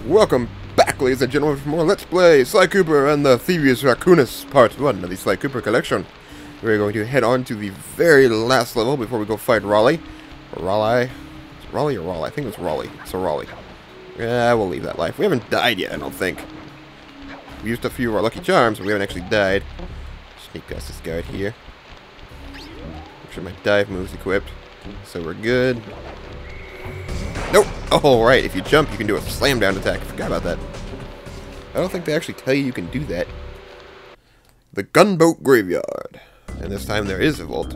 Welcome back, ladies and gentlemen, for more Let's Play Sly Cooper and the Thievious Racoonus Part 1 of the Sly Cooper collection. We're going to head on to the very last level before we go fight Raleigh. Or Raleigh? Is it Raleigh or Raleigh? I think it's Raleigh. So Raleigh. Yeah, we'll leave that life. We haven't died yet, I don't think. We used a few of our lucky charms, but we haven't actually died. Sneak past this guard here. Make sure my dive move's equipped. So we're good. Nope. Oh, right. If you jump, you can do a slam down attack. I forgot about that. I don't think they actually tell you can do that. The Gunboat Graveyard. And this time there is a vault.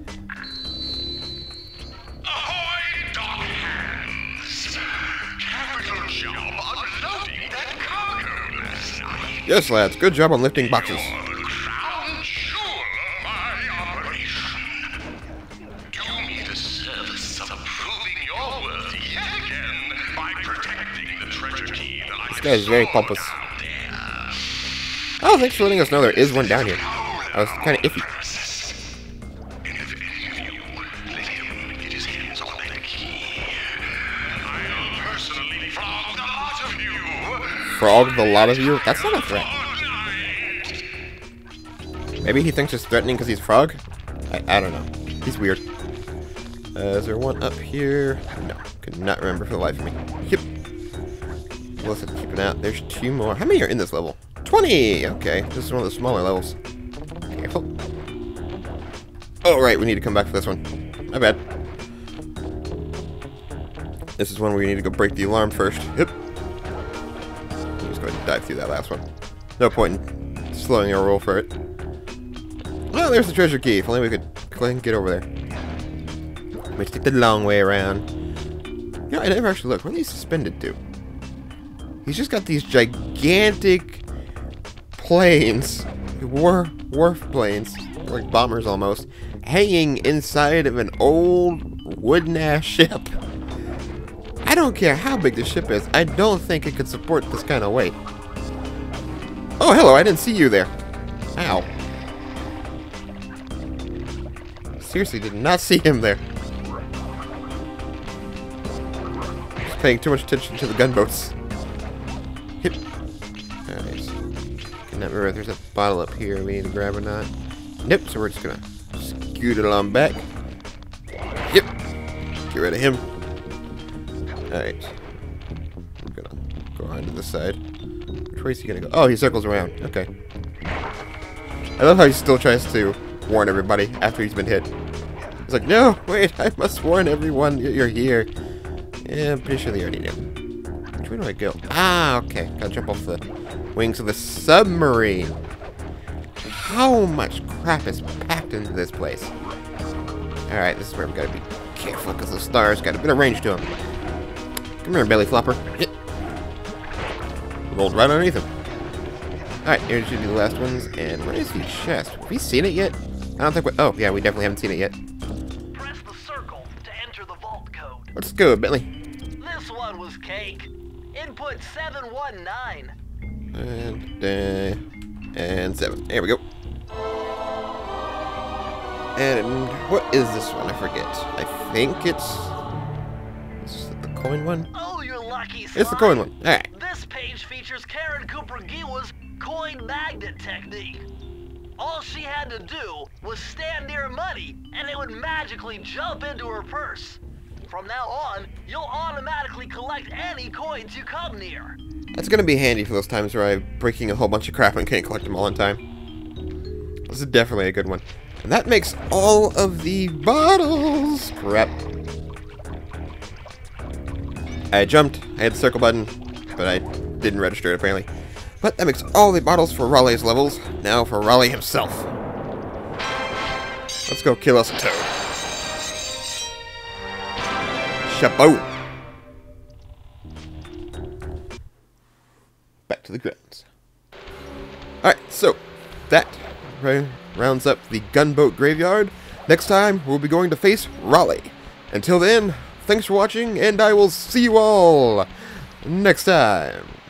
Ahoy, dog hands! Capital job unloading that cargo last night. Yes, lads. Good job on lifting boxes. You're the crown jewel of my operation. Do me the service of proving your worth yet again by protecting the treasure key that I This guy is very pompous. down there. Oh, thanks for letting us know there is one down here. I was kind of iffy. And if any of you let him get his hands on that key, I'll personally flog the lot of you. Frogged the lot of you? That's not a threat. Maybe he thinks it's threatening because he's frog? I don't know. He's weird. Is there one up here? No. Could not remember for the life of me. Yep. We'll have to keep it out. There's two more. How many are in this level? 20! Okay. This is one of the smaller levels. Careful. Oh, right. We need to come back for this one. My bad. This is one where you need to go break the alarm first. Yep. Just go ahead and dive through that last one. No point in slowing our roll for it. Well, there's the treasure key. If only we could go ahead and get over there. We take the long way around. You know, I never actually looked. Where are these suspended to? He's just got these gigantic planes, wharf planes, like bombers almost, hanging inside of an old wooden-ass ship. I don't care how big the ship is. I don't think it could support this kind of weight. Oh, hello. I didn't see you there. Ow. Seriously, did not see him there. Just paying too much attention to the gunboats. Hip. Alright. Cannot remember if there's a bottle up here we need to grab or not. Nope, so we're just gonna scoot it on back. Yep. Get rid of him. Alright. I'm gonna go on to this side. Which way is he gonna go? Oh, he circles around. Okay. I love how he still tries to warn everybody after he's been hit. He's like, no, wait, I must warn everyone you're here. Yeah, I'm pretty sure they already knew. Which way do I go? Ah, okay. Gotta jump off the wings of the submarine. How much crap is packed into this place? Alright, this is where we gotta be careful because the stars got a bit of range to them. Come here, belly flopper. Hit. Rolled right underneath him. Alright, here should be the last ones. And where is the chest? Have we seen it yet? I don't think we... Oh, yeah, we definitely haven't seen it yet. Press the circle to enter the vault code. Let's go, Bentley. This one was cake. Input 719. And 7. There we go. And what is this one? I forget. I think it's... Is it the coin one? Oh, you're lucky, Sly. It's the coin one. Alright. This page features Karen Cooper Giwa's coin magnet technique. All she had to do was stand near money, and it would magically jump into her purse. From now on, you'll automatically collect any coins you come near. That's gonna be handy for those times where I'm breaking a whole bunch of crap and can't collect them all in time. This is definitely a good one. And that makes all of the bottles. Crap. I jumped. I had the circle button, but I didn't register it apparently. But that makes all the bottles for Raleigh's levels. Now for Raleigh himself. Let's go kill us a toad. Shaboom. Back to the grounds. Alright, so that rounds up the Gunboat Graveyard. Next time, we'll be going to face Raleigh. Until then, thanks for watching, and I will see you all next time.